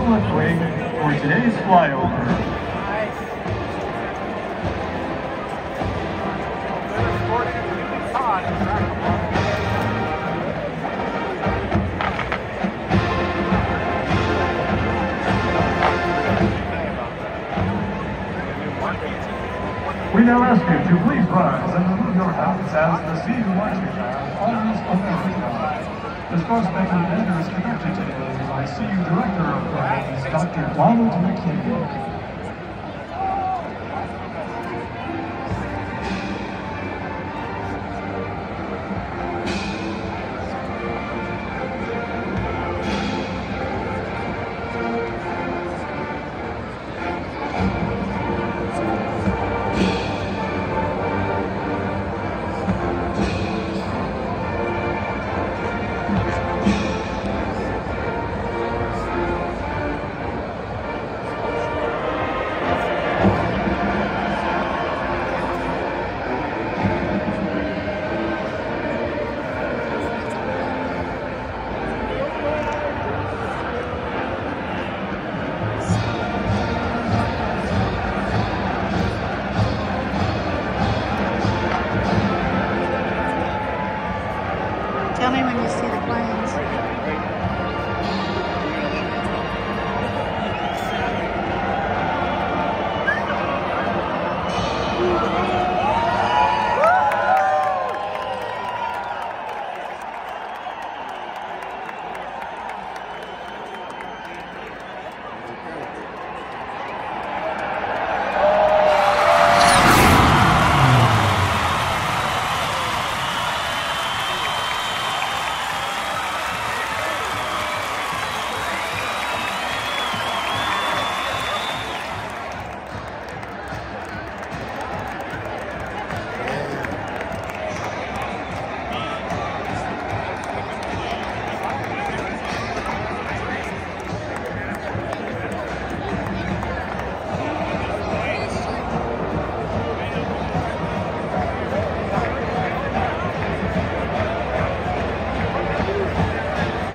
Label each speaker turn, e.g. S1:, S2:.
S1: left wing for today's flyover. We now ask you to please rise and remove your hats as the senior marching band honors opening line. This cross-banner banner is conducted today by CU Director of Programs, Dr. Donald McKinney.